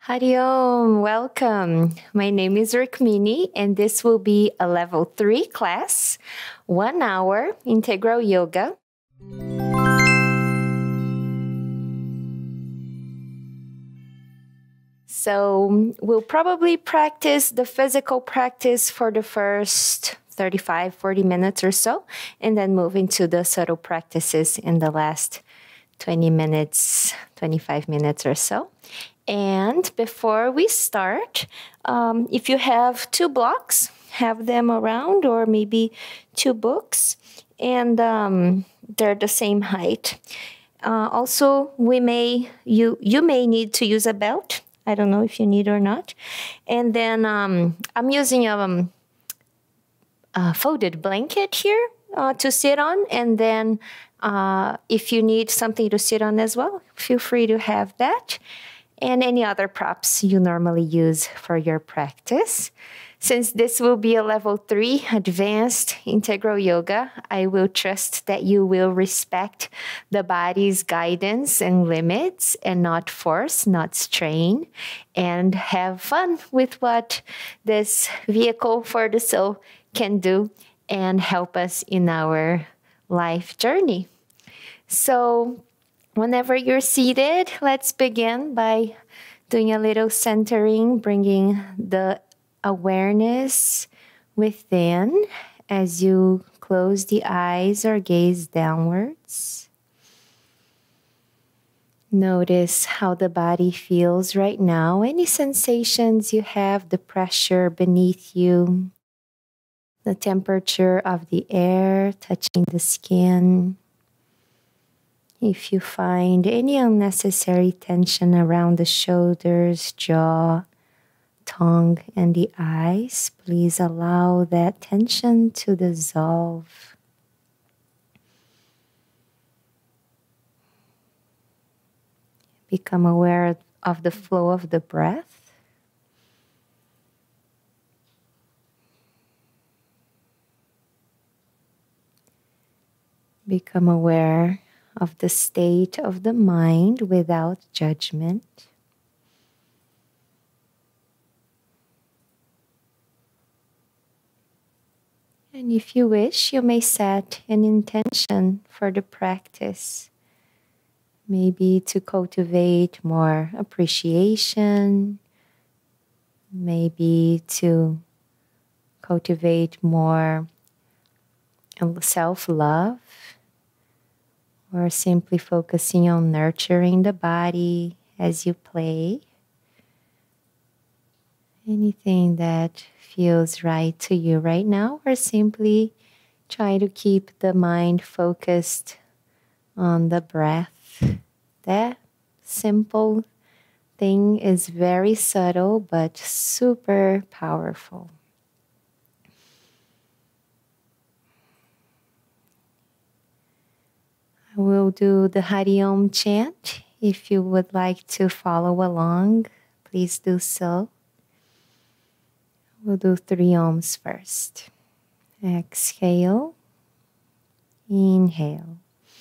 Hari Om, welcome. My name is Rukmini, and this will be a level 3 class, 1 hour integral yoga. So we'll probably practice the physical practice for the first 35, 40 minutes or so, and then move into the subtle practices in the last 20 minutes, 25 minutes or so. And before we start, if you have 2 blocks, have them around, or maybe 2 books, and they're the same height. Also, you may need to use a belt. I don't know if you need or not. And then I'm using a folded blanket here to sit on, and then if you need something to sit on as well, feel free to have that. And any other props you normally use for your practice. Since this will be a level 3 advanced integral yoga, I will trust that you will respect the body's guidance and limits and not force, not strain, and have fun with what this vehicle for the soul can do and help us in our life journey. So, whenever you're seated, let's begin by doing a little centering, bringing the awareness within as you close the eyes or gaze downwards. Notice how the body feels right now, any sensations you have, the pressure beneath you, the temperature of the air touching the skin. If you find any unnecessary tension around the shoulders, jaw, tongue, and the eyes, please allow that tension to dissolve. Become aware of the flow of the breath. Become aware of the state of the mind without judgment. And if you wish, you may set an intention for the practice. Maybe to cultivate more appreciation, maybe to cultivate more self-love, or simply focusing on nurturing the body as you play. Anything that feels right to you right now, or simply try to keep the mind focused on the breath. That simple thing is very subtle but super powerful. We'll do the Hari Om chant. If you would like to follow along, please do so. We'll do 3 Oms first. Exhale. Inhale.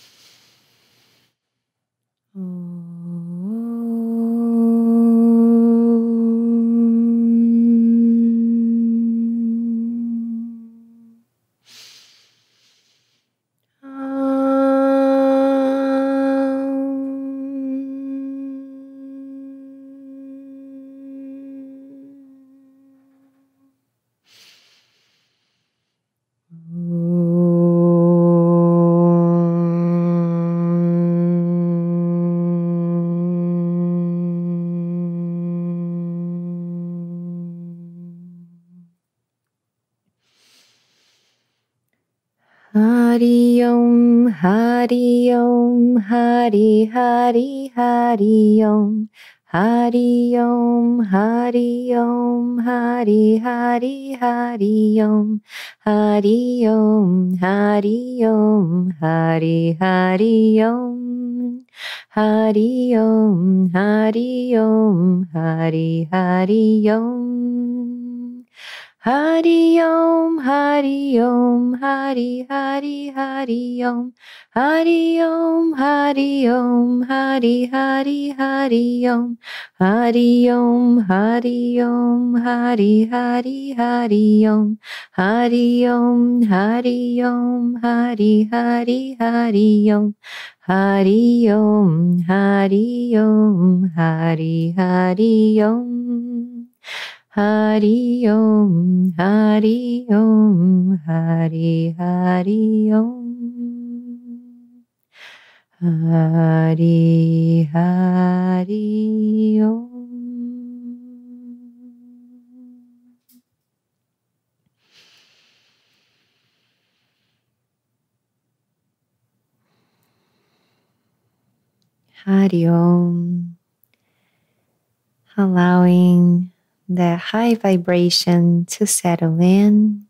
Hari Om, Hari Om, Hari Hari Hari Om, Hari Om, Hari Om, Hari Hari Hari Om, Hari Om, Hari Om, Hari Hari Om, Hari Om, Hari Om, Hari Hari Om. Hari Om, Hari Om, Hari Hari Hari Om, Hari Om, Hari Om, Hari Hari Hari Om, Hari Om, Hari Om, Hari Hari Hari Om, Hari Om, Hari Om, Hari Hari Hari Om, Hari Om, Hari Om, Hari Hari Om. Hari Om, Hari Om, Hari Hari Om. Hari Hari Om. Hari Om. Allowing the high vibration to settle in.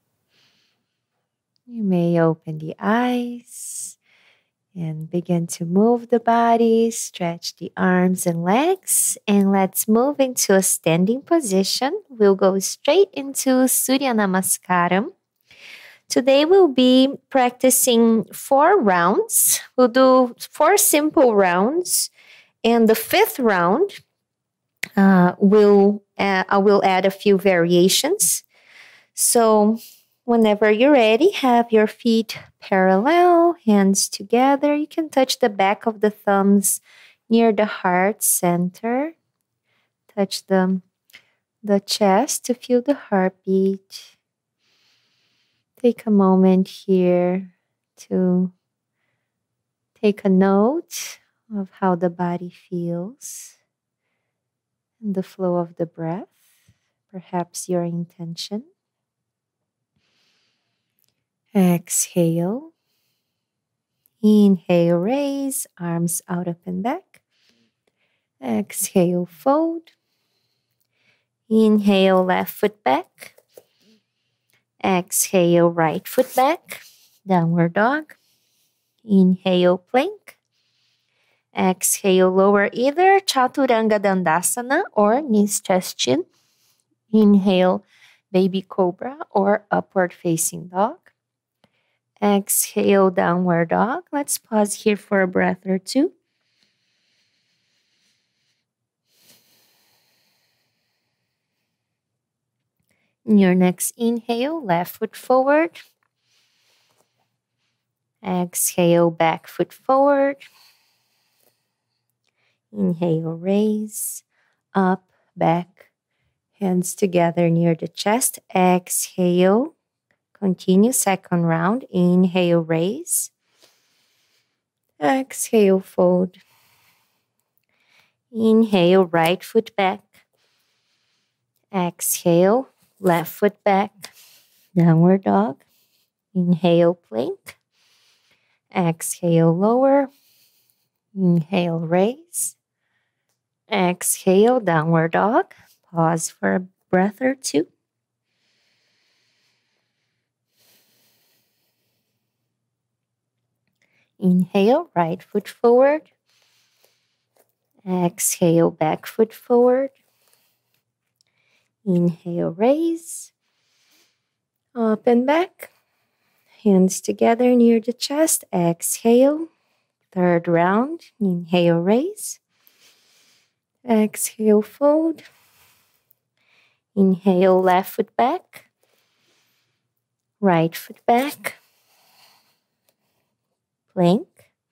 You may open the eyes and begin to move the body, stretch the arms and legs, and let's move into a standing position. We'll go straight into Surya Namaskaram. Today we'll be practicing 4 rounds. We'll do 4 simple rounds, and the 5th round I will add a few variations. So whenever you're ready, have your feet parallel, hands together. You can touch the back of the thumbs near the heart center. Touch the chest to feel the heartbeat. Take a moment here to take a note of how the body feels and the flow of the breath, perhaps your intention. Exhale. Inhale, raise, arms out, up and back. Exhale, fold. Inhale, left foot back. Exhale, right foot back. Downward dog. Inhale, plank. Exhale, lower either Chaturanga Dandasana or knees, chest, chin. Inhale, baby cobra or upward facing dog. Exhale, downward dog. Let's pause here for a breath or two. In your next inhale, left foot forward. Exhale, back foot forward. Inhale, raise, up, back, hands together near the chest. Exhale, continue, second round. Inhale, raise. Exhale, fold. Inhale, right foot back. Exhale, left foot back. Downward dog. Inhale, plank. Exhale, lower. Inhale, raise. Exhale, downward dog. Pause for a breath or two. Inhale, right foot forward. Exhale, back foot forward. Inhale, raise. Up and back. Hands together near the chest. Exhale. Third round. Inhale, raise. Exhale, fold. Inhale, left foot back. Right foot back. Plank.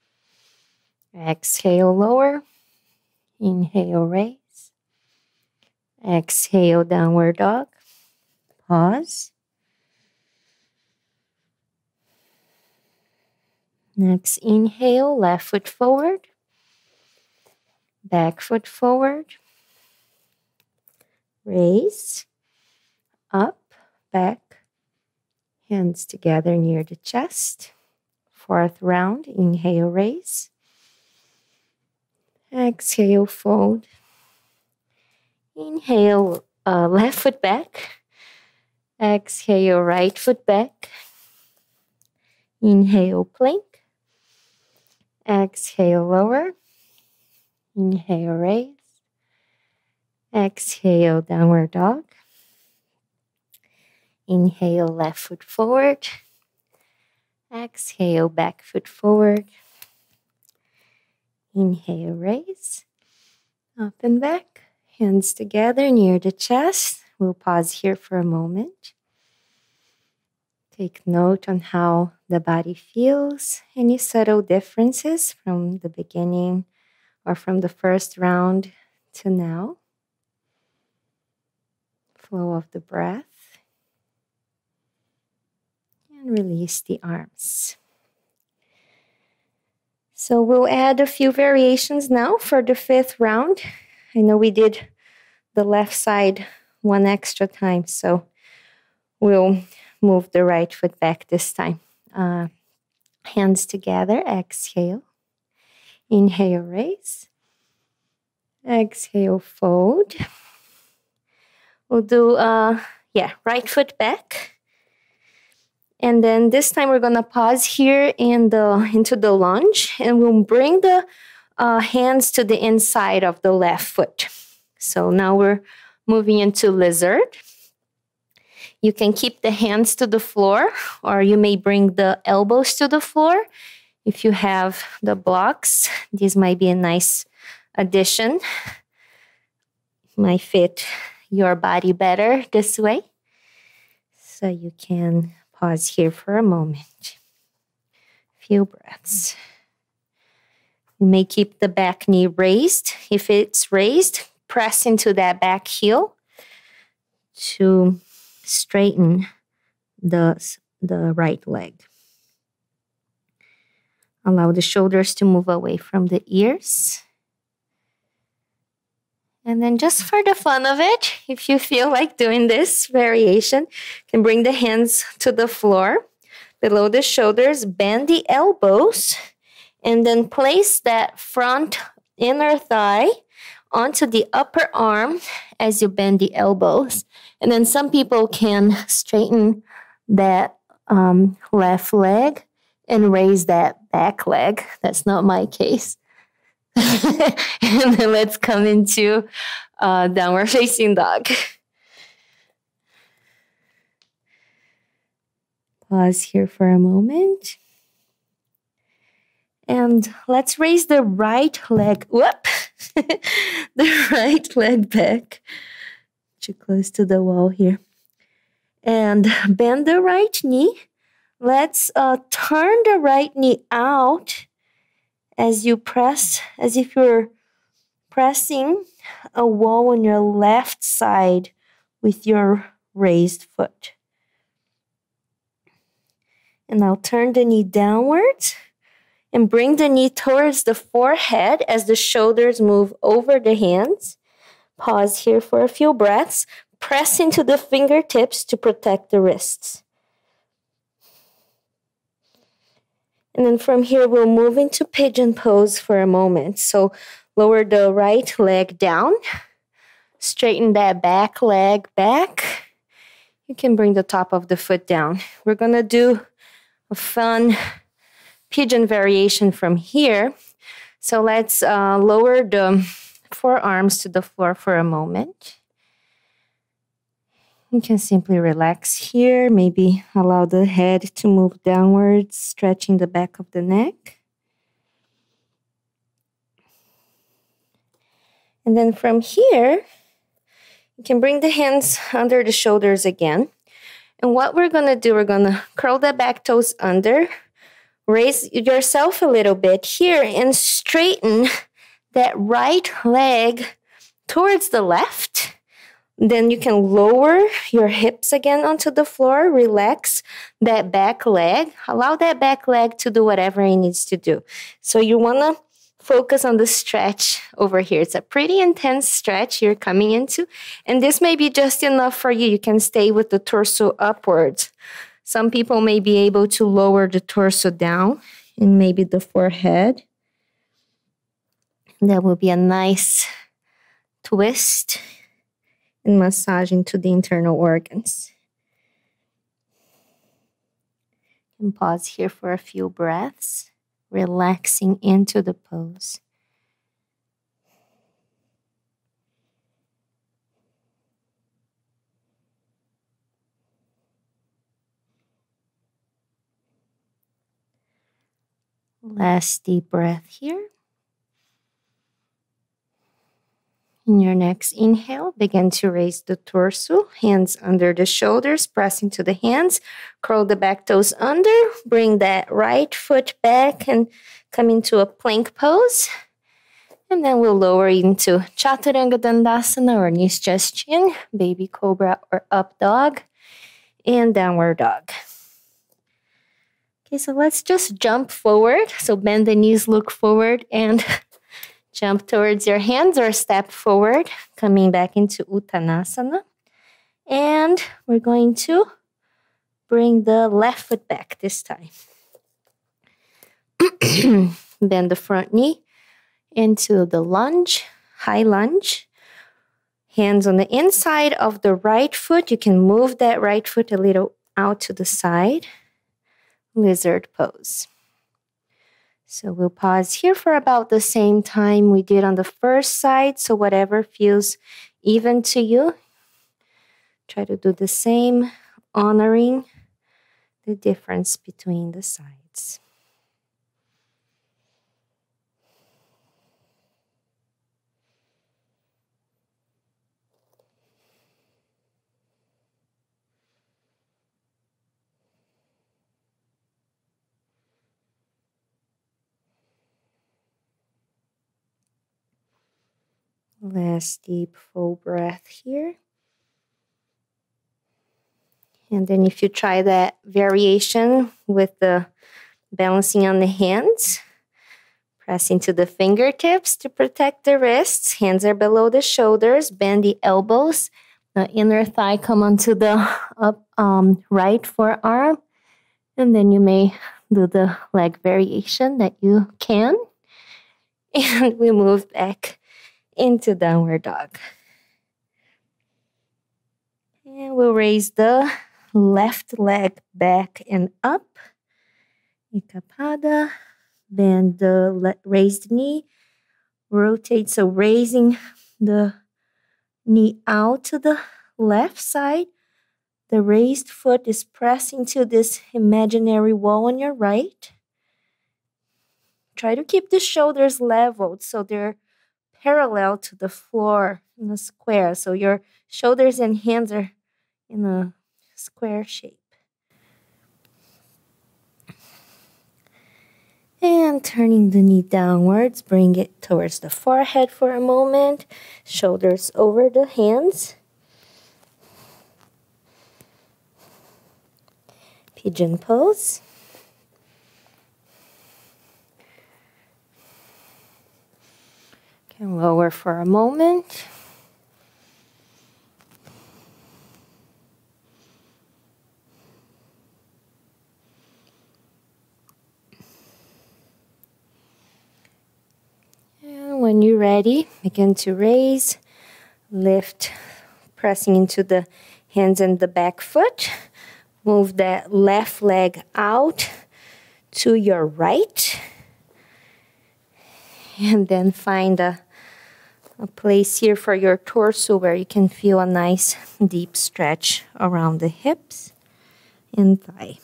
Exhale, lower. Inhale, raise. Exhale, downward dog. Pause. Next inhale, left foot forward. Back foot forward. Raise. Up, back. Hands together near the chest. Fourth round, inhale, raise. Exhale, fold. Inhale, left foot back. Exhale, right foot back. Inhale, plank. Exhale, lower. Inhale, raise. Exhale, downward dog. Inhale, left foot forward. Exhale, back foot forward. Inhale, raise. Up and back. Hands together near the chest. We'll pause here for a moment. Take note on how the body feels. Any subtle differences from the beginning or from the first round to now. Flow of the breath. And release the arms. So we'll add a few variations now for the 5th round. I know we did the left side one extra time, so we'll move the right foot back this time. Hands together, exhale. Inhale, raise. Exhale, fold. We'll do, right foot back. And then this time we're gonna pause here into the lunge, and we'll bring the hands to the inside of the left foot. So now we're moving into lizard. You can keep the hands to the floor, or you may bring the elbows to the floor. If you have the blocks, this might be a nice addition. Might fit your body better this way. So you can pause here for a moment. Few breaths. You may keep the back knee raised. If it's raised, press into that back heel to straighten the right leg. Allow the shoulders to move away from the ears. And then just for the fun of it, if you feel like doing this variation, you can bring the hands to the floor, below the shoulders, bend the elbows, and then place that front inner thigh onto the upper arm as you bend the elbows. And then some people can straighten that left leg and raise that back leg. That's not my case. And then let's come into downward facing dog. Pause here for a moment. And let's raise the right leg. Whoop! The right leg back. Too close to the wall here. And bend the right knee. Let's turn the right knee out as you press, as if you're pressing a wall on your left side with your raised foot. And now turn the knee downwards and bring the knee towards the forehead as the shoulders move over the hands. Pause here for a few breaths. Press into the fingertips to protect the wrists. And then from here, we'll move into pigeon pose for a moment. So lower the right leg down. Straighten that back leg back. You can bring the top of the foot down. We're going to do a fun pigeon variation from here. So let's lower the forearms to the floor for a moment. You can simply relax here, maybe allow the head to move downwards, stretching the back of the neck. And then from here, you can bring the hands under the shoulders again. And what we're going to do, we're going to curl the back toes under, raise yourself a little bit here, and straighten that right leg towards the left. Then you can lower your hips again onto the floor, relax that back leg, allow that back leg to do whatever it needs to do. So you want to focus on the stretch over here. It's a pretty intense stretch you're coming into, and this may be just enough for you. You can stay with the torso upwards. Some people may be able to lower the torso down and maybe the forehead. That will be a nice twist and massaging to the internal organs. And pause here for a few breaths, relaxing into the pose. Last deep breath here. In your next inhale, begin to raise the torso, hands under the shoulders, pressing to the hands. Curl the back toes under. Bring that right foot back and come into a plank pose. And then we'll lower into Chaturanga Dandasana or knees chest chin, baby cobra or up dog, and downward dog. Okay, so let's just jump forward. So bend the knees, look forward, and jump towards your hands or step forward, coming back into Uttanasana. And we're going to bring the left foot back this time. Bend the front knee into the lunge, high lunge. Hands on the inside of the right foot. You can move that right foot a little out to the side. Lizard pose. So we'll pause here for about the same time we did on the first side. So whatever feels even to you, try to do the same, honoring the difference between the sides. Last deep full breath here. And then if you try that variation with the balancing on the hands, press into the fingertips to protect the wrists. Hands are below the shoulders. Bend the elbows. The inner thigh come onto the right forearm. And then you may do the leg variation that you can. And we move back into downward dog. And we'll raise the left leg back and up. Ekapada. Bend the raised knee. Rotate, so raising the knee out to the left side. The raised foot is pressing to this imaginary wall on your right. Try to keep the shoulders leveled so they're parallel to the floor in a square. So your shoulders and hands are in a square shape. And turning the knee downwards, bring it towards the forehead for a moment. Shoulders over the hands. Pigeon pose. Can lower for a moment. And when you're ready, begin to raise, lift, pressing into the hands and the back foot. Move that left leg out to your right. And then find a place here for your torso where you can feel a nice deep stretch around the hips and thigh.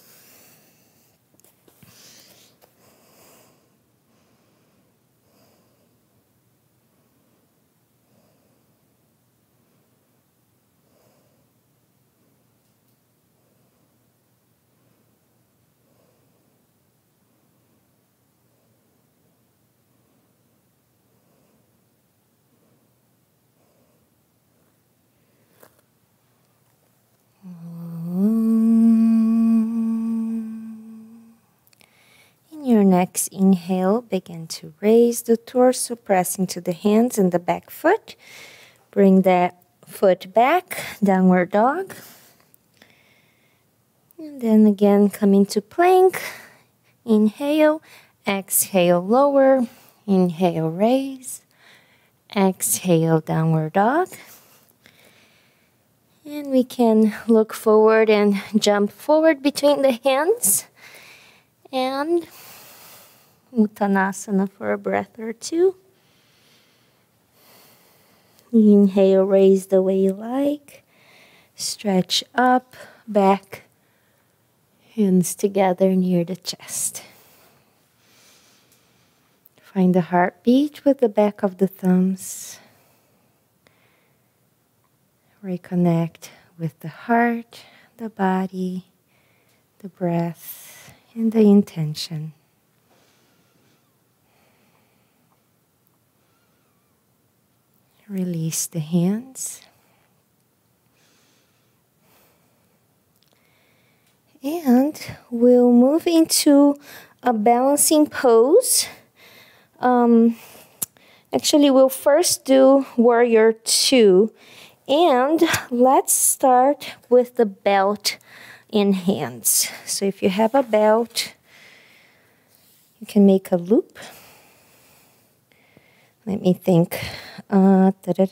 Your next inhale, begin to raise the torso, pressing to the hands and the back foot. Bring that foot back, downward dog. And then again, come into plank. Inhale, exhale, lower. Inhale, raise. Exhale, downward dog. And we can look forward and jump forward between the hands. And Uttanasana for a breath or two. Inhale, raise the way you like. Stretch up, back, hands together near the chest. Find the heartbeat with the back of the thumbs. Reconnect with the heart, the body, the breath, and the intention. Release the hands. And we'll move into a balancing pose. Actually, we'll first do Warrior 2. And let's start with the belt in hands. So if you have a belt, you can make a loop. Let me think. Yeah.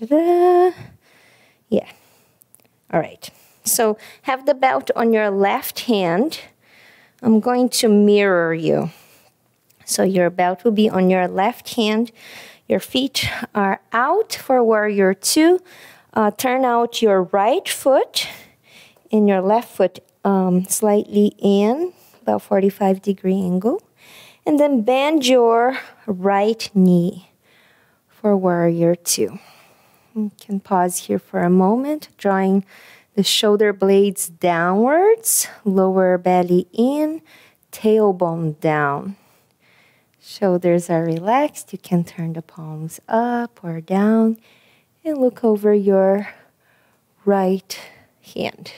All right. So have the belt on your left hand. I'm going to mirror you. So your belt will be on your left hand. Your feet are out for Warrior 2. Turn out your right foot and your left foot slightly in, about 45-degree angle. And then bend your right knee for Warrior 2. You can pause here for a moment, drawing the shoulder blades downwards, lower belly in, tailbone down. Shoulders are relaxed. You can turn the palms up or down and look over your right hand.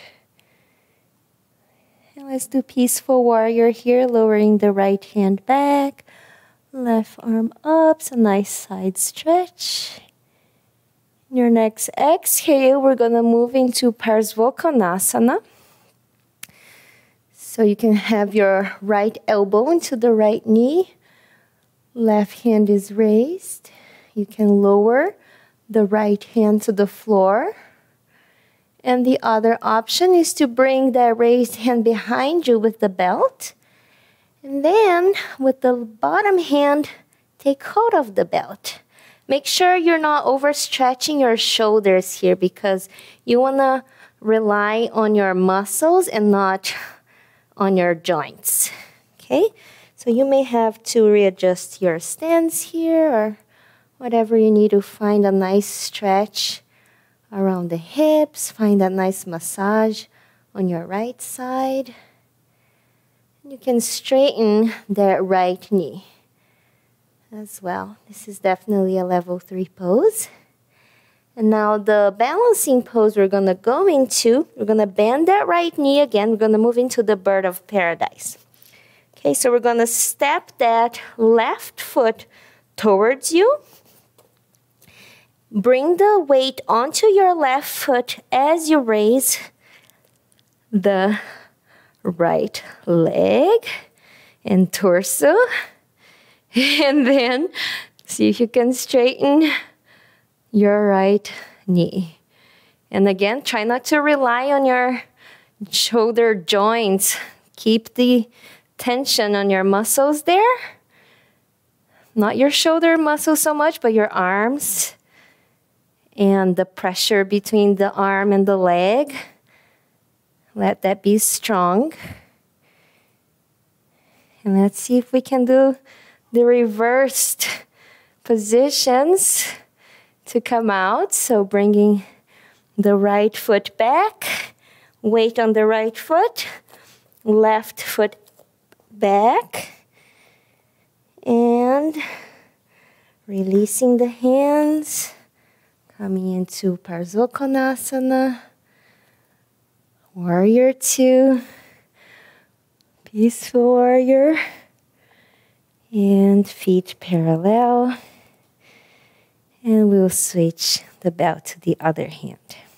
And let's do Peaceful Warrior here, lowering the right hand back, left arm up, so nice side stretch. Your next exhale, we're going to move into Parsvakonasana. So you can have your right elbow into the right knee. Left hand is raised. You can lower the right hand to the floor. And the other option is to bring that raised hand behind you with the belt. And then with the bottom hand, take hold of the belt. Make sure you're not overstretching your shoulders here because you want to rely on your muscles and not on your joints. Okay? So you may have to readjust your stance here or whatever you need to find a nice stretch around the hips. Find a nice massage on your right side. You can straighten that right knee as well. This is definitely a level 3 pose. And now the balancing pose we're going to go into, we're going to bend that right knee again. We're going to move into the Bird of Paradise. Okay, so we're going to step that left foot towards you. Bring the weight onto your left foot as you raise the right leg and torso. And then see if you can straighten your right knee. And again, try not to rely on your shoulder joints. Keep the tension on your muscles there. Not your shoulder muscles so much, but your arms and the pressure between the arm and the leg. Let that be strong. And let's see if we can do the reversed positions to come out. So bringing the right foot back, weight on the right foot, left foot back, and releasing the hands, coming into Parsvakonasana, Warrior 2, Peaceful Warrior, and feet parallel. And we'll switch the belt to the other hand.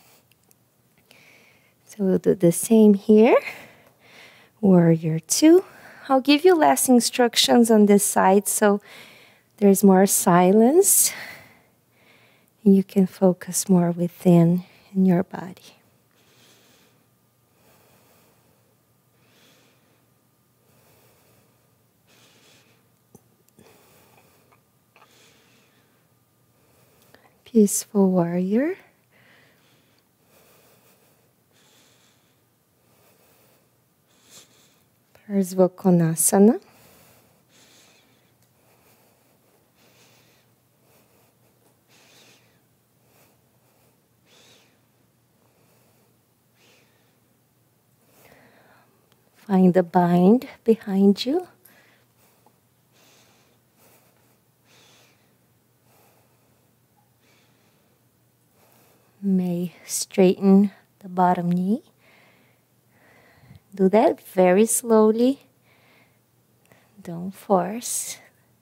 So we'll do the same here. Warrior 2. I'll give you less instructions on this side so there's more silence and you can focus more within in your body. Peaceful Warrior. Parsvakonasana. Find the bind behind you. May straighten the bottom knee. Do that very slowly. Don't force.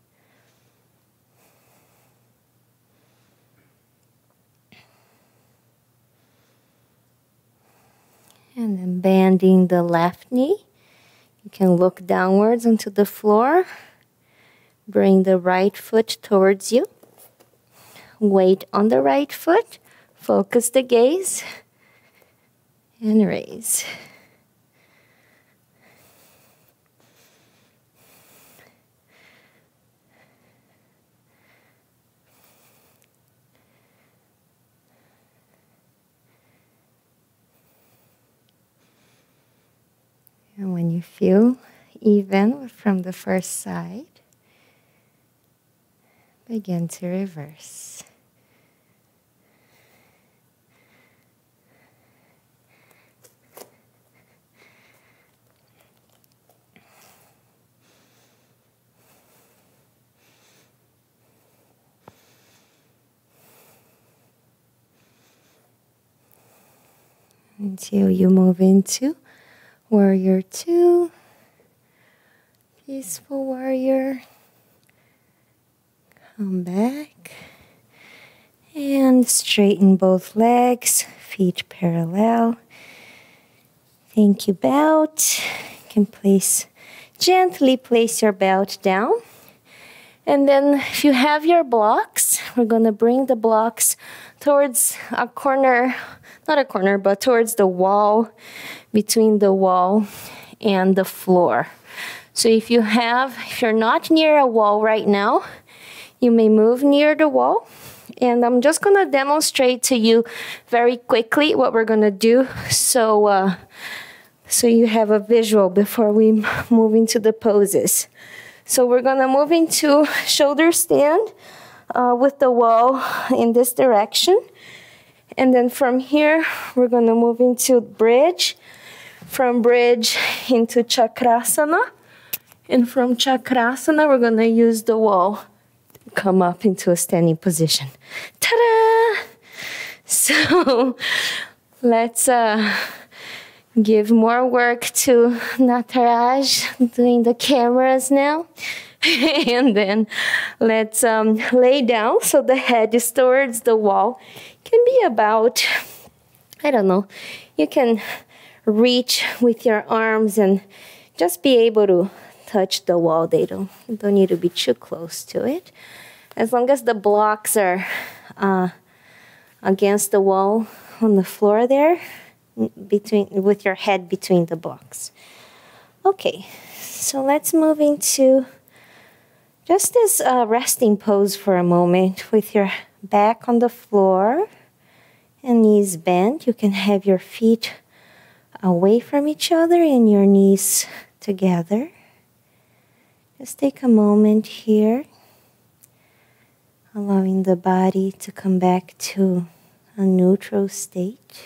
And then bending the left knee. You can look downwards onto the floor. Bring the right foot towards you. Weight on the right foot. Focus the gaze. And raise. And when you feel even from the first side, begin to reverse. Until you move into Warrior 2, Peaceful Warrior. Come back and straighten both legs, feet parallel. Thank you, belt. You can gently place your belt down. And then if you have your blocks, we're going to bring the blocks towards a corner, not a corner, but towards the wall, between the wall and the floor. So if you're not near a wall right now, you may move near the wall. And I'm just going to demonstrate to you very quickly what we're going to do so you have a visual before we move into the poses. So we're going to move into shoulder stand with the wall in this direction. And then from here, we're going to move into bridge. From bridge into Chakrasana. And from Chakrasana, we're going to use the wall to come up into a standing position. Ta-da! So let's give more work to Nataraj doing the cameras now. And then let's lay down so the head is towards the wall. Can be about, I don't know, you can reach with your arms and just be able to touch the wall. You don't need to be too close to it. As long as the blocks are against the wall on the floor there, with your head between the blocks. Okay, so let's move into just this resting pose for a moment with your back on the floor and knees bent. You can have your feet away from each other and your knees together. Just take a moment here, allowing the body to come back to a neutral state.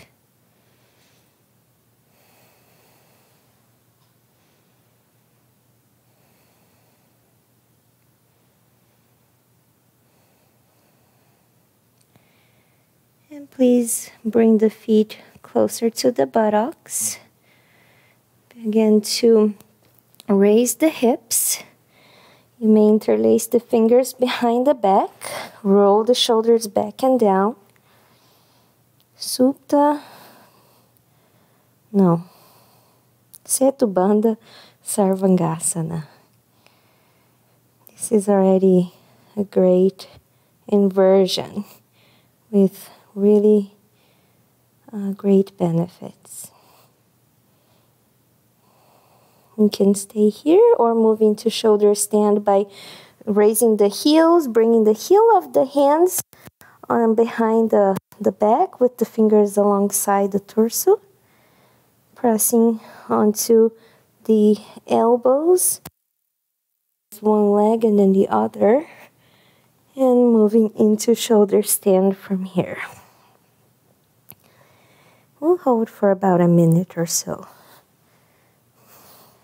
And please bring the feet closer to the buttocks. Begin to raise the hips. You may interlace the fingers behind the back. Roll the shoulders back and down. Supta. No. Setubandha Sarvangasana. This is already a great inversion with really great benefits. You can stay here or move into shoulder stand by raising the heels, bringing the heel of the hands on behind the back with the fingers alongside the torso, pressing onto the elbows, one leg and then the other, and moving into shoulder stand from here. We'll hold for about a minute or so.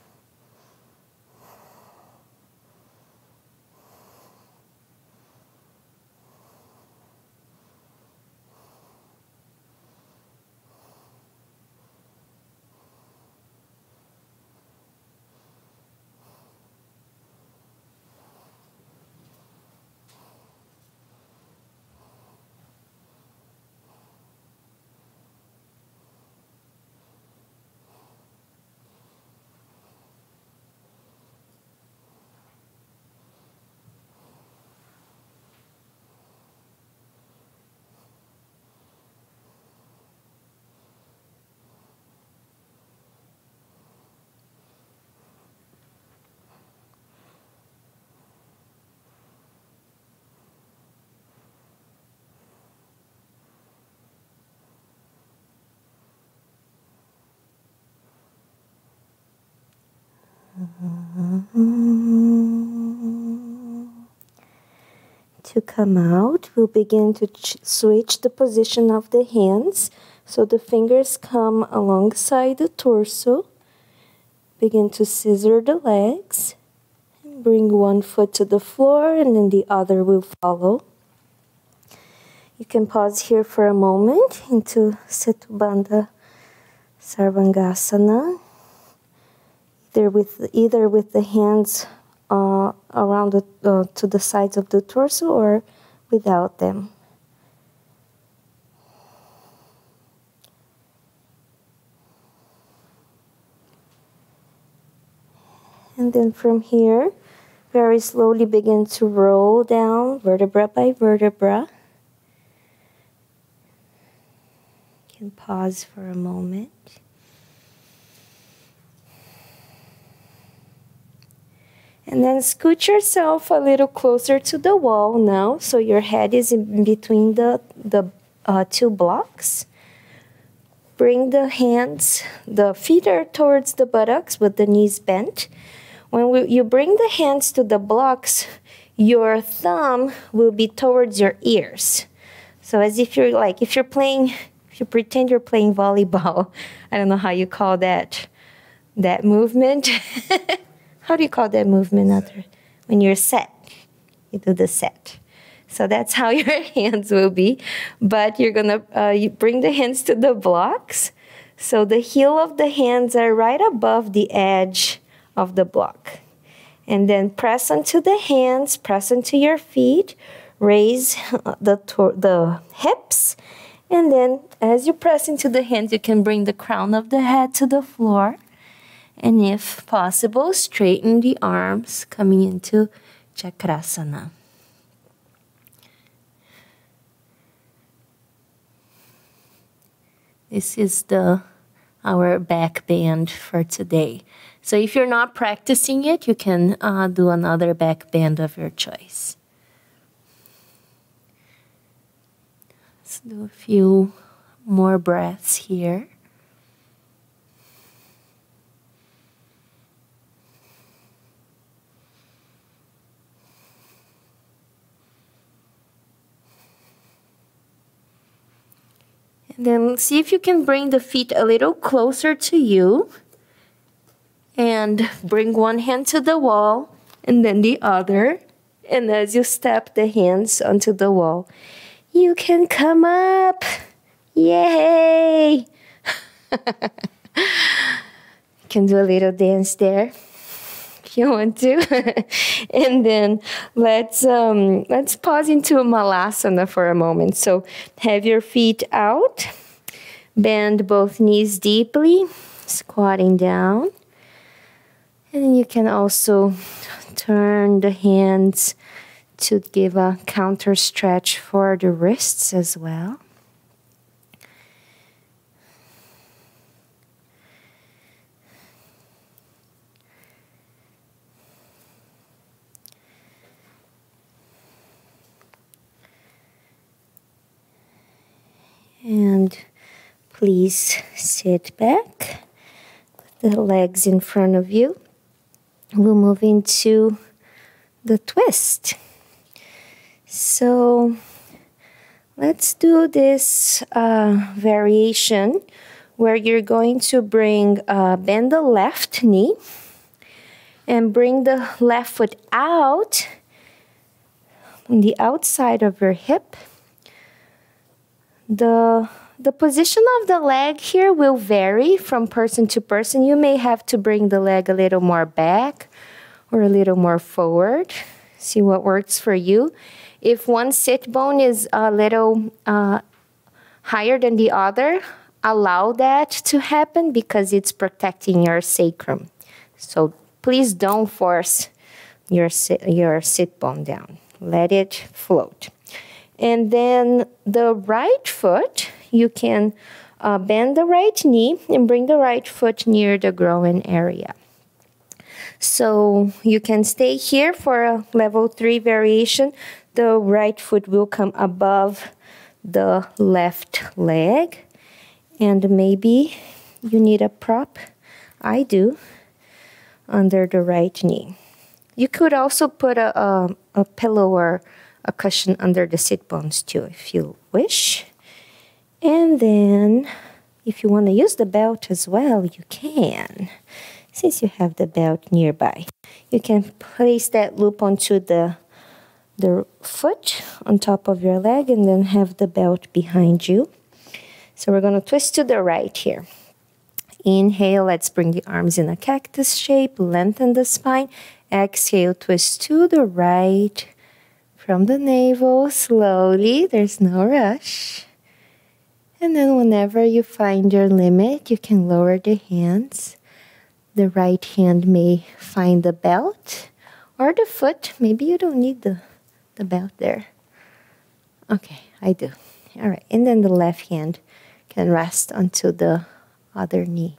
To come out, we'll begin to switch the position of the hands. So the fingers come alongside the torso. Begin to scissor the legs. And bring one foot to the floor and then the other will follow. You can pause here for a moment into Setu Bandha Sarvangasana. Either with the hands around to the sides of the torso or without them. And then from here, very slowly begin to roll down vertebra by vertebra. You can pause for a moment. And then scoot yourself a little closer to the wall now, so your head is in between the two blocks. Bring the hands, the feet are towards the buttocks with the knees bent. When you bring the hands to the blocks, your thumb will be towards your ears. So as if you're if you pretend you're playing volleyball, I don't know how you call that movement. How do you call that movement? When you're set, you do the set. So that's how your hands will be. But you're gonna you bring the hands to the blocks. So the heel of the hands are right above the edge of the block. And then press onto the hands, press onto your feet, raise the hips. And then as you press into the hands, you can bring the crown of the head to the floor. And if possible, straighten the arms coming into Chakrasana. This is our back bend for today. So if you're not practicing it, you can do another back bend of your choice. Let's do a few more breaths here. And then see if you can bring the feet a little closer to you. And bring one hand to the wall and then the other. And as you step the hands onto the wall, you can come up. Yay! You can do a little dance there if you want to. And then let's pause into a Malasana for a moment. So have your feet out. Bend both knees deeply, squatting down. And then you can also turn the hands to give a counter stretch for the wrists as well. And please sit back with the legs in front of you. We'll move into the twist. So let's do this variation where you're going to bend the left knee and bring the left foot out on the outside of your hip. The position of the leg here will vary from person to person. You may have to bring the leg a little more back or a little more forward. See what works for you. If one sit bone is a little higher than the other, allow that to happen because it's protecting your sacrum. So please don't force your sit bone down. Let it float. And then the right foot, you can bend the right knee and bring the right foot near the groin area. So you can stay here for a level 3 variation. The right foot will come above the left leg. And maybe you need a prop. I do. under the right knee. You could also put a pillow or a cushion under the sit bones too, if you wish. And then, if you want to use the belt as well, you can. Since you have the belt nearby, you can place that loop onto the foot on top of your leg and then have the belt behind you. So we're going to twist to the right here. Inhale, let's bring the arms in a cactus shape, lengthen the spine. Exhale, twist to the right from the navel slowly. There's no rush. And then whenever you find your limit, you can lower the hands. The right hand may find the belt or the foot. Maybe you don't need the belt there. Okay, I do. All right, and then the left hand can rest onto the other knee.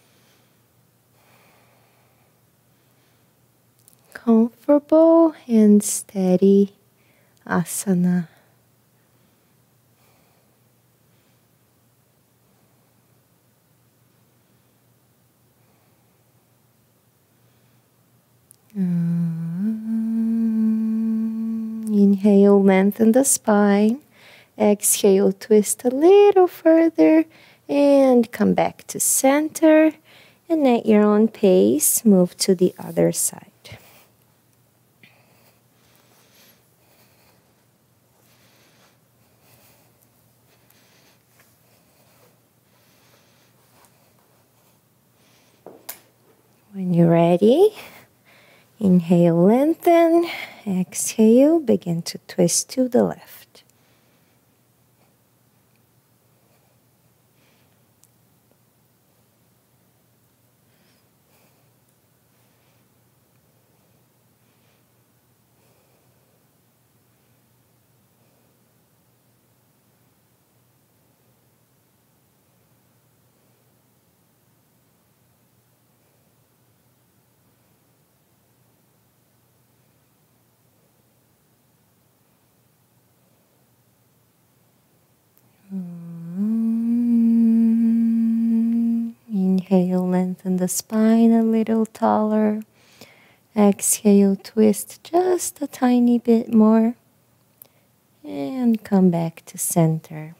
Comfortable and steady asana. Inhale, lengthen the spine. Exhale, twist a little further and come back to center. And at your own pace, move to the other side. When you're ready, inhale, lengthen. Exhale, begin to twist to the left. Inhale, lengthen the spine a little taller. Exhale, twist just a tiny bit more. And come back to center.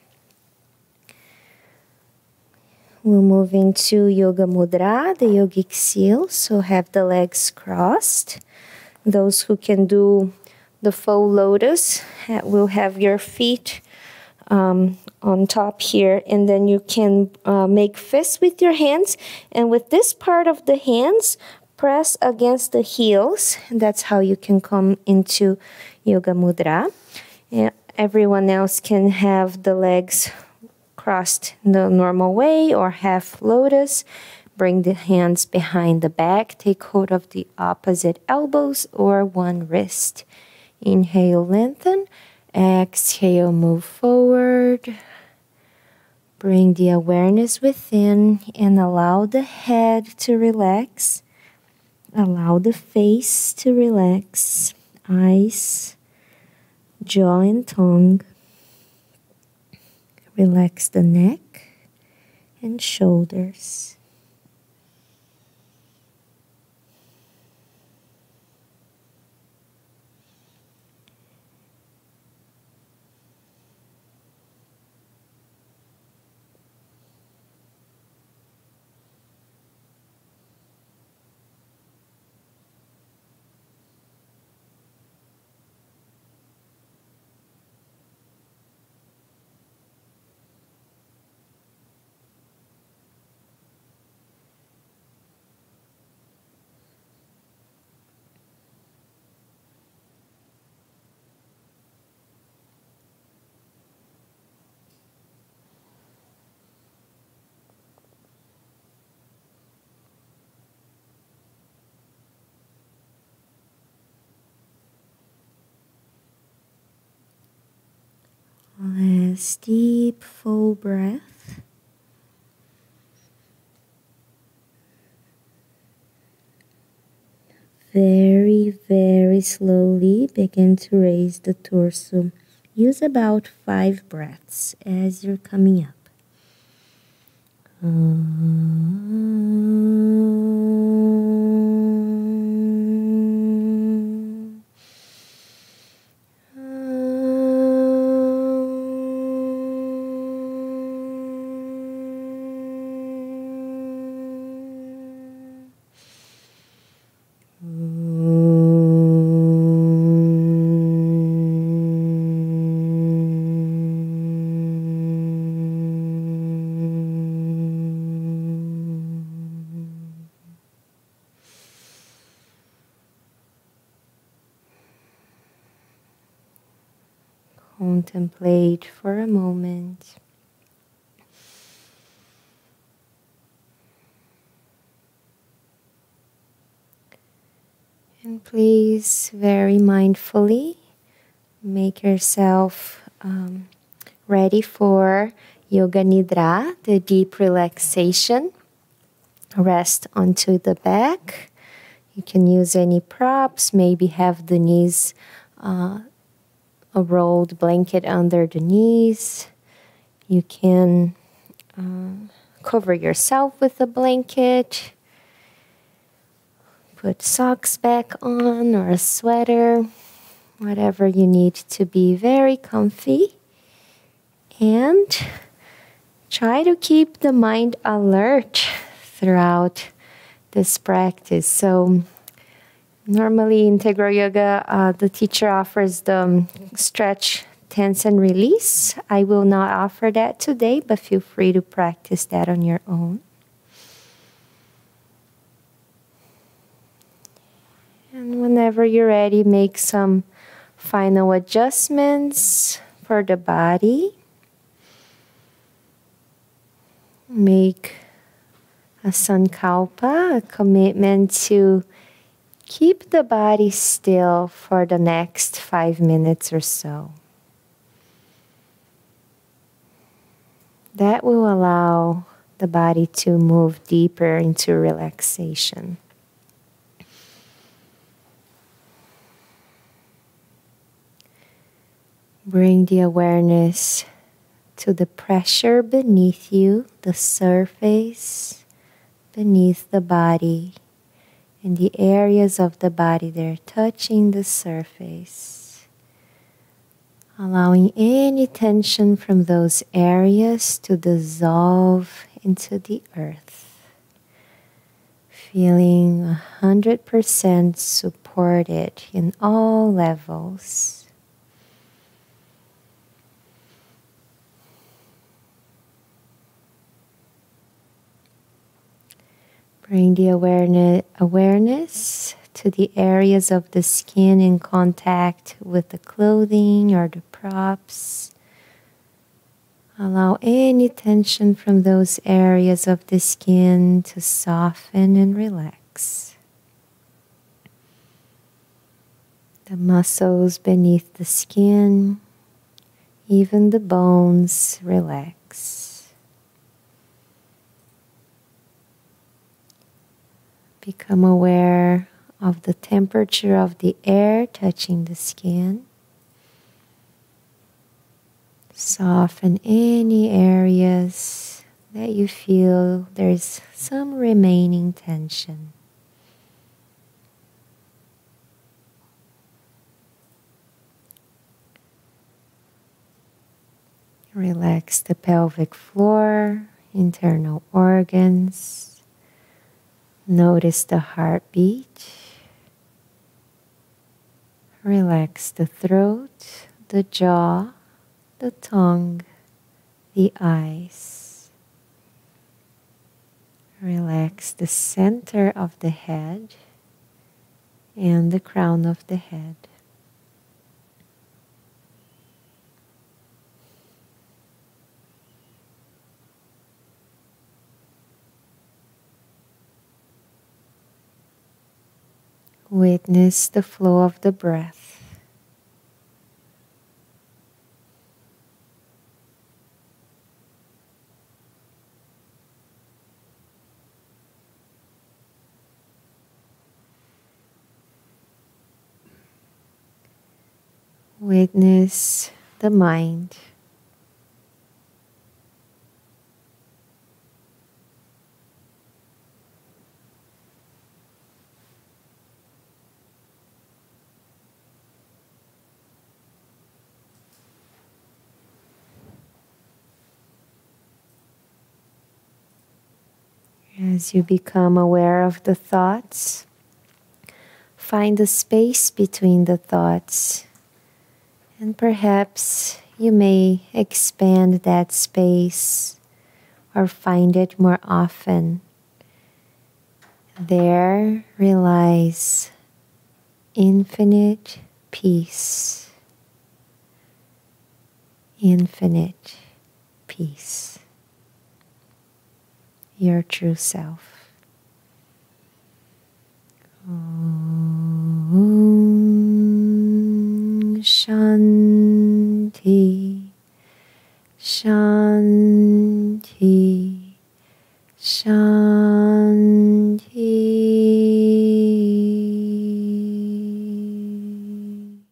We'll move into Yoga Mudra, the yogic seal. So have the legs crossed. Those who can do the full lotus will have your feet on top here, and then you can make fists with your hands, and with this part of the hands press against the heels, and that's how you can come into Yoga Mudra. And everyone else can have the legs crossed the normal way or half lotus. Bring the hands behind the back, take hold of the opposite elbows or one wrist. Inhale, lengthen. Exhale, move forward. Bring the awareness within and allow the head to relax. Allow the face to relax. Eyes, jaw, and tongue. Relax the neck and shoulders. Last deep, full breath. Very, very slowly begin to raise the torso. Use about 5 breaths as you're coming up. contemplate for a moment. And please, very mindfully, make yourself ready for Yoga Nidra, the deep relaxation. Rest onto the back. You can use any props, maybe have the knees, a rolled blanket under the knees. You can cover yourself with a blanket. Put socks back on or a sweater, whatever you need to be very comfy. And try to keep the mind alert throughout this practice. So normally in Integral Yoga, the teacher offers the stretch, tense, and release. I will not offer that today, but feel free to practice that on your own. And whenever you're ready, make some final adjustments for the body. Make a sankalpa, a commitment to keep the body still for the next 5 minutes or so. That will allow the body to move deeper into relaxation. Bring the awareness to the pressure beneath you, the surface beneath the body, and the areas of the body that are touching the surface. Allowing any tension from those areas to dissolve into the earth. Feeling 100% supported in all levels. Bring the awareness to the areas of the skin in contact with the clothing or the props. Allow any tension from those areas of the skin to soften and relax. The muscles beneath the skin, even the bones, relax. Become aware of the temperature of the air touching the skin. Soften any areas that you feel there's some remaining tension. Relax the pelvic floor, internal organs. Notice the heartbeat. Relax the throat, the jaw, the tongue, the eyes. Relax the center of the head and the crown of the head. Witness the flow of the breath. Witness the mind. As you become aware of the thoughts, find a space between the thoughts, and perhaps you may expand that space or find it more often. There relies infinite peace. infinite peace, your true self. Om Shanti, Shanti, Shanti.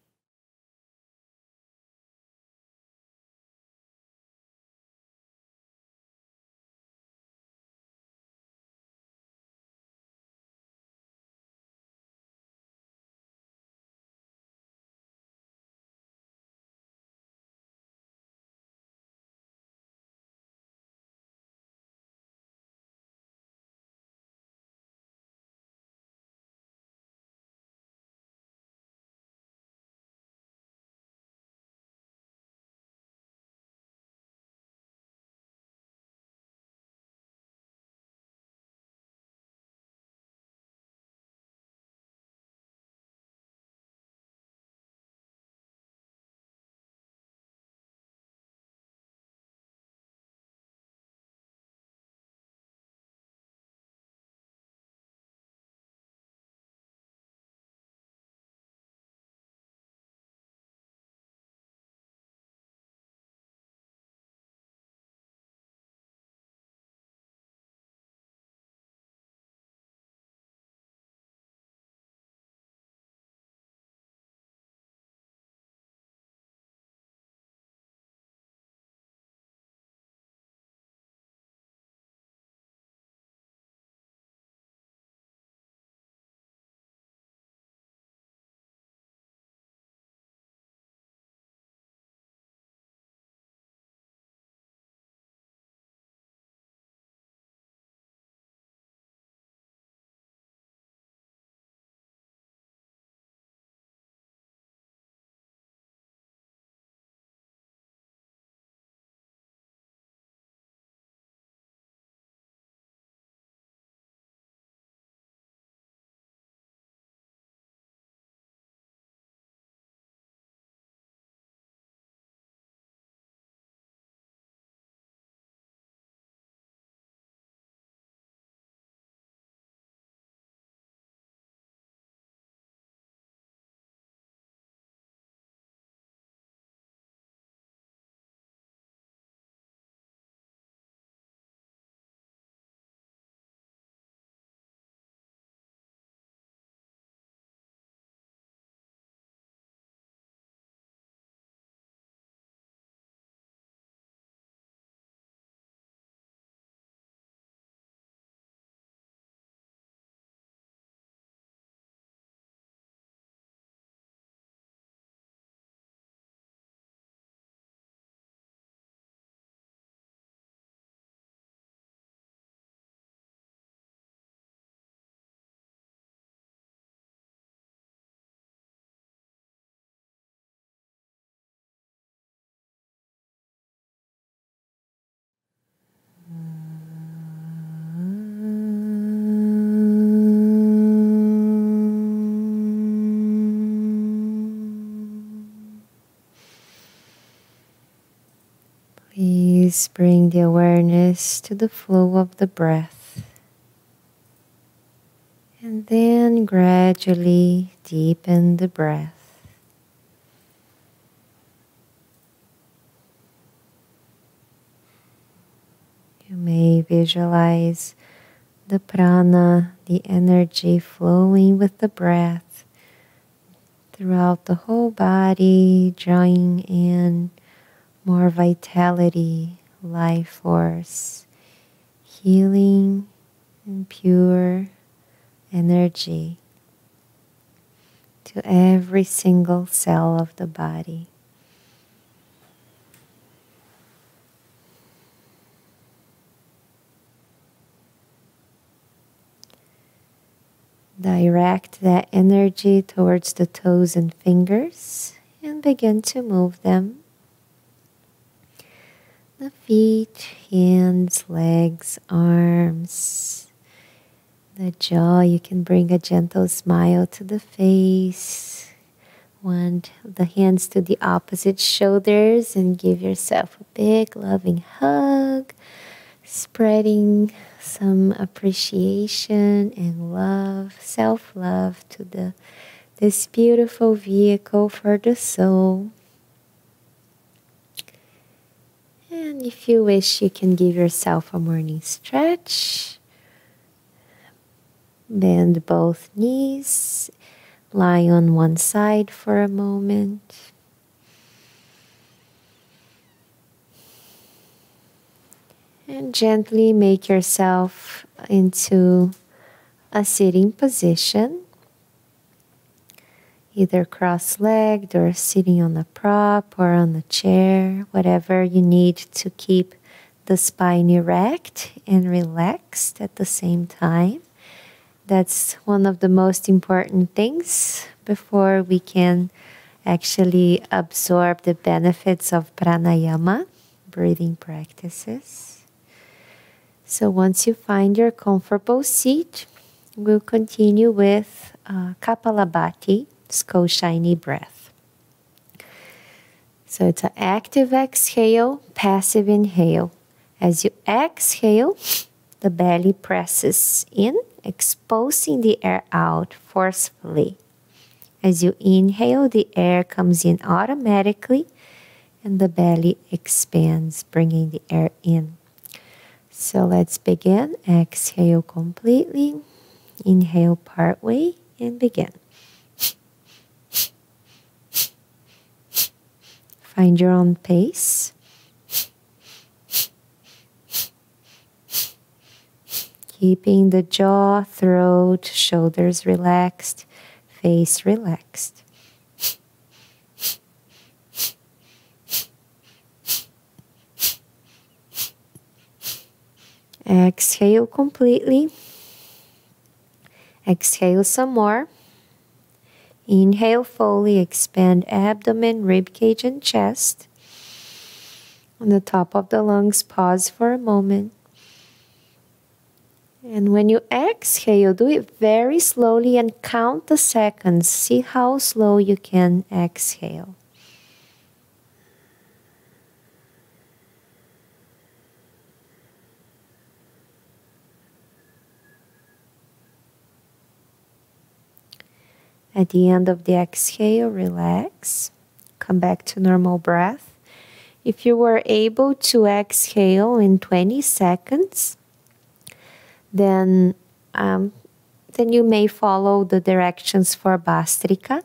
Please bring the awareness to the flow of the breath, and then gradually deepen the breath. You may visualize the prana, the energy flowing with the breath throughout the whole body, drawing in more vitality, life force, healing, and pure energy to every single cell of the body. Direct that energy towards the toes and fingers and begin to move them. The feet, hands, legs, arms, the jaw. You can bring a gentle smile to the face Want the hands to the opposite shoulders and give yourself a big loving hug, spreading some appreciation and love, self-love to this beautiful vehicle for the soul. And if you wish, you can give yourself a morning stretch. Bend both knees. Lie on one side for a moment. And gently make yourself into a sitting position. Either cross-legged or sitting on a prop or on a chair. Whatever you need to keep the spine erect and relaxed at the same time. That's one of the most important things before we can actually absorb the benefits of pranayama, breathing practices. So once you find your comfortable seat, we'll continue with Kapalabhati, skull shiny breath. So it's an active exhale, passive inhale. As you exhale, the belly presses in, exposing the air out forcefully. As you inhale, the air comes in automatically and the belly expands, bringing the air in. So let's begin. Exhale completely. Inhale partway and begin. Find your own pace. Keeping the jaw, throat, shoulders relaxed, face relaxed. Exhale completely. Exhale some more. Inhale fully, expand abdomen, ribcage, and chest. On the top of the lungs, pause for a moment. And when you exhale, do it very slowly and count the seconds. See how slow you can exhale. At the end of the exhale, relax. Come back to normal breath. If you were able to exhale in 20 seconds, then you may follow the directions for Bhastrika.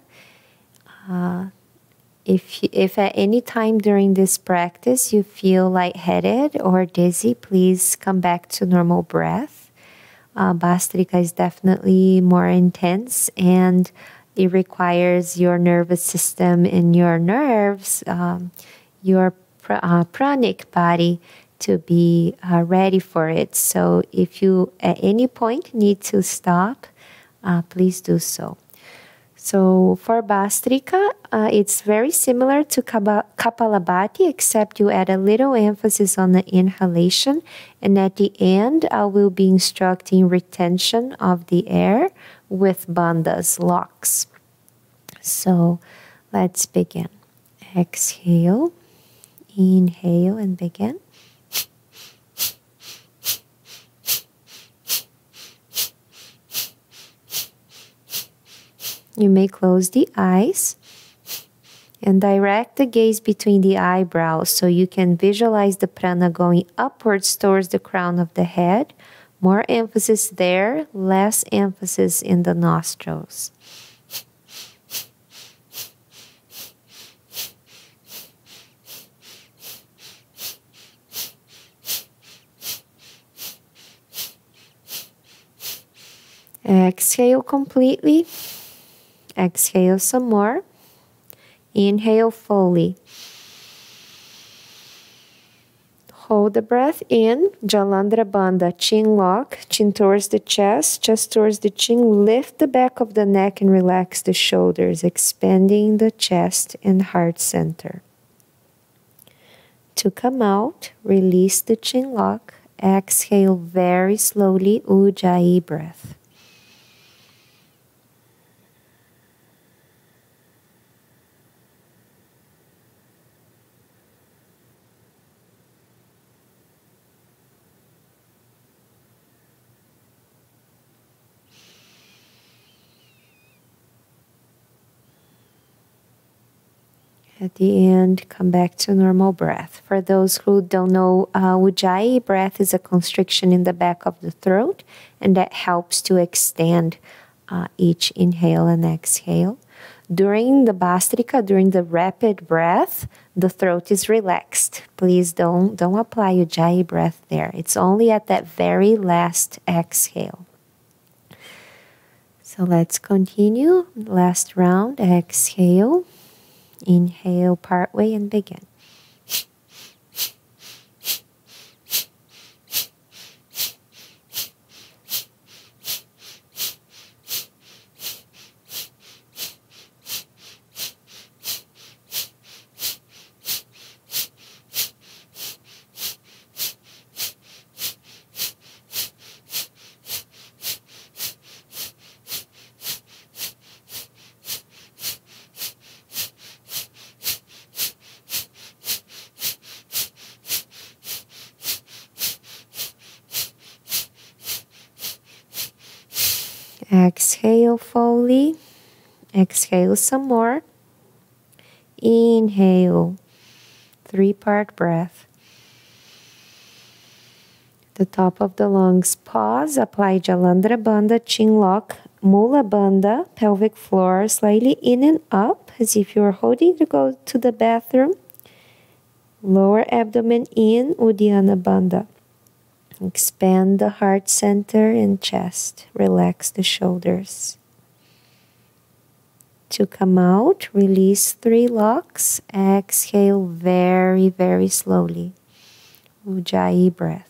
If at any time during this practice you feel lightheaded or dizzy, please come back to normal breath. Bhastrika is definitely more intense and it requires your nervous system and your nerves, your pranic body to be ready for it. So if you at any point need to stop, please do so. So for Bhastrika, it's very similar to Kapalabhati, except you add a little emphasis on the inhalation. And at the end, I will be instructing retention of the air with bandhas, locks. So let's begin. Exhale, inhale, and begin. You may close the eyes and direct the gaze between the eyebrows so you can visualize the prana going upwards towards the crown of the head. More emphasis there, less emphasis in the nostrils. Exhale completely. Exhale some more. Inhale fully. Hold the breath in. Jalandhara Bandha, chin lock, chin towards the chest towards the chin. Lift the back of the neck and relax the shoulders, expanding the chest and heart center. To come out, release the chin lock. Exhale very slowly, Ujjayi breath. At the end, come back to normal breath. For those who don't know, Ujjayi breath is a constriction in the back of the throat, and that helps to extend each inhale and exhale. During the Bhastrika, during the rapid breath, the throat is relaxed. Please don't apply Ujjayi breath there. It's only at that very last exhale. So let's continue. Last round, exhale. Inhale partway and begin. Exhale fully. Exhale some more. Inhale. 3-part breath. The top of the lungs, pause. Apply Jalandhara Bandha, chin lock, Mula Bandha, pelvic floor, slightly in and up as if you're holding to go to the bathroom. Lower abdomen in, Uddiyana Bandha. Expand the heart center and chest. Relax the shoulders. To come out, release 3 locks. Exhale very, very slowly. Ujjayi breath.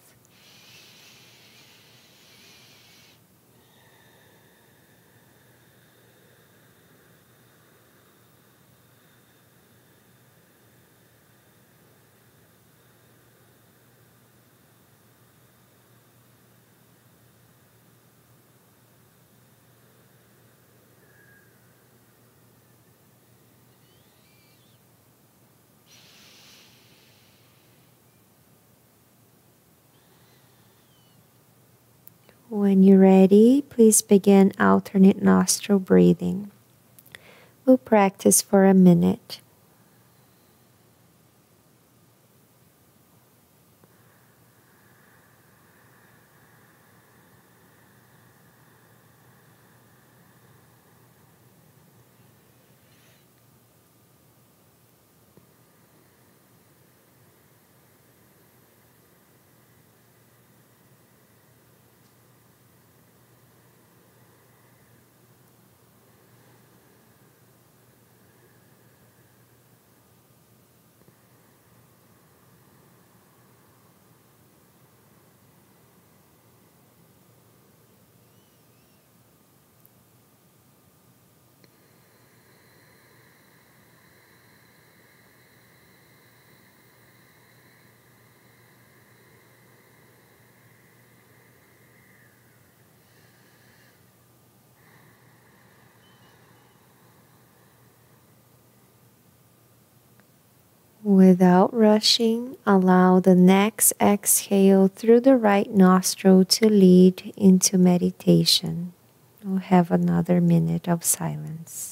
When you're ready, please begin alternate nostril breathing. We'll practice for a minute. Without rushing, allow the next exhale through the right nostril to lead into meditation. We'll have another minute of silence.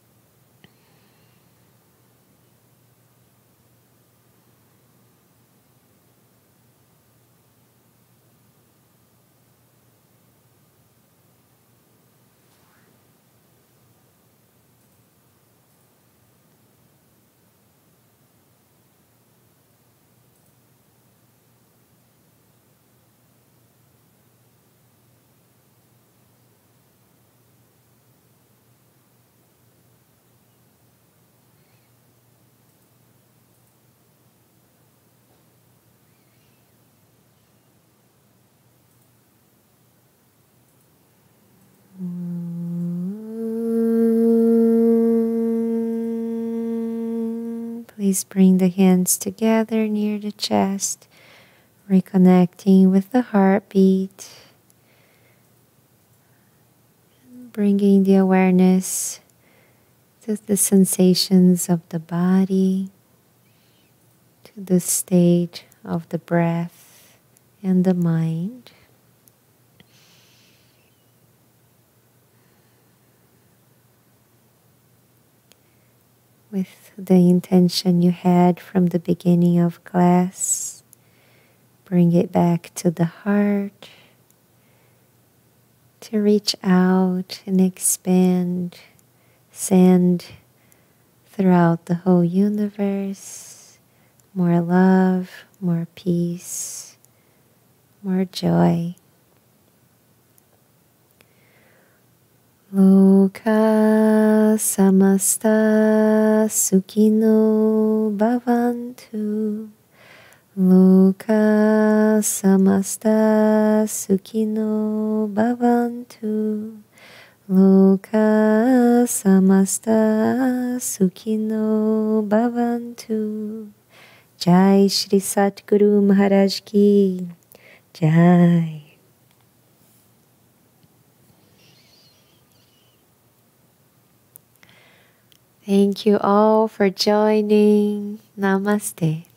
Please bring the hands together near the chest, reconnecting with the heartbeat, bringing the awareness to the sensations of the body, to the state of the breath and the mind. with the intention you had from the beginning of class. Bring it back to the heart to reach out and expand, send throughout the whole universe more love, more peace, more joy. Loka samasta sukhino bhavantu. Loka samasta sukhino bhavantu. Loka samasta sukhino bhavantu. Jai Shri Satguru Maharaj Ki Jai. Thank you all for joining. Namaste.